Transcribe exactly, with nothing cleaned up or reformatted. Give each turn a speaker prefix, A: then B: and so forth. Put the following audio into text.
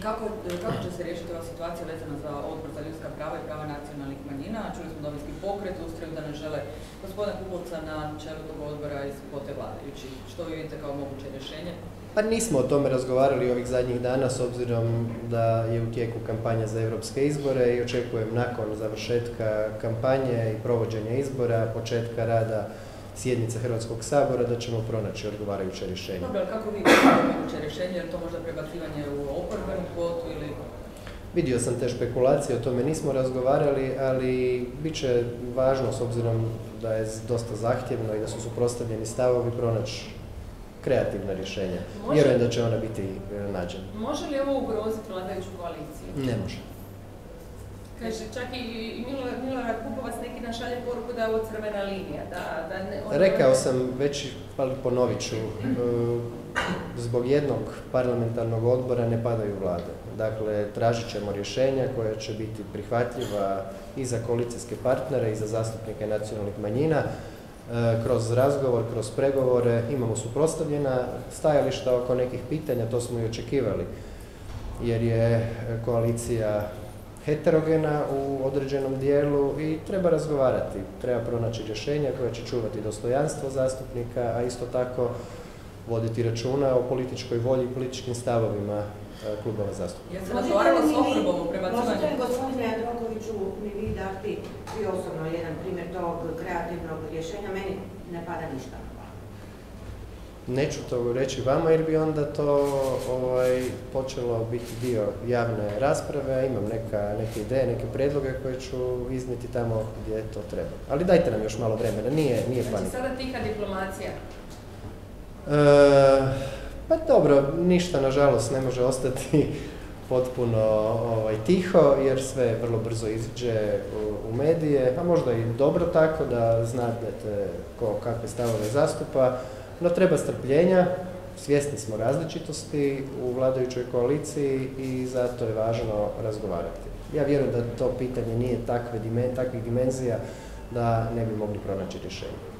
A: Kako, kako će se riješiti ova situacija vezana za Odbor za ljudska prava i prava nacionalnih manjina? Čuli smo Domovinski pokret, ustraju da ne žele gospodina Pupovca na čelu tog odbora iz kvote vladajućih. Što vi vidite kao moguće rješenje?
B: Pa nismo o tome razgovarali ovih zadnjih dana s obzirom da je u tijeku kampanja za europske izbore i očekujem nakon završetka kampanje i provođenja izbora, početka rada sjednice Hrvatskog sabora, da ćemo pronaći odgovarajuće rješenje.
A: Dobro, ali kako vi vidite moguće rješenje? Je li to možda prebacivanje u oporbenu kvotu ili...
B: Vidio sam te špekulacije, o tome nismo razgovarali, ali bit će važno s obzirom da je dosta zahtjevno i da su suprotstavljeni stavovi pronaći kreativna rješenja.
C: Može...
B: Vjerujem da će ona biti nađena.
C: Može li ovo ugroziti vladajuću koaliciju?
B: Ne može.
C: Kaže, čak i Milorad Pupovac neki dan šalje poruku da je ovo crvena linija. Da, da ne, ono...
B: Rekao sam već, ali ponovit ću, zbog jednog parlamentarnog odbora ne padaju vlade. Dakle, tražit ćemo rješenja koja će biti prihvatljiva i za koalicijske partnere i za zastupnike nacionalnih manjina. Kroz razgovor, kroz pregovore imamo suprotstavljena stajališta oko nekih pitanja, to smo i očekivali, jer je koalicija heterogena u određenom dijelu i treba razgovarati, treba pronaći rješenja koja će čuvati dostojanstvo zastupnika, a isto tako voditi računa o političkoj volji i političkim stavovima klubova zastupnika.
A: Ja sam razgovarala s oporbom u prebacivanju.
D: Možete li, gospodine Jandrokoviću, mi vi dati i osobno jedan primjer tog kreativnog rješenja? Meni ne pada ništa.
B: Neću to reći vama jer bi onda to ovaj, počelo biti dio javne rasprave. Imam neka, neke ideje, neke predloge koje ću iznijeti tamo gdje to treba. Ali dajte nam još malo vremena, nije, nije panika.
C: Znači sada tiha diplomacija?
B: E, pa dobro, ništa nažalost ne može ostati potpuno ovaj, tiho jer sve vrlo brzo iziđe u, u medije, a možda i dobro tako da znate ko kakve stavove zastupa. No treba strpljenja, svjesni smo različitosti u vladajućoj koaliciji i zato je važno razgovarati. Ja vjerujem da to pitanje nije takve, takvih dimenzija da ne bi mogli pronaći rješenje.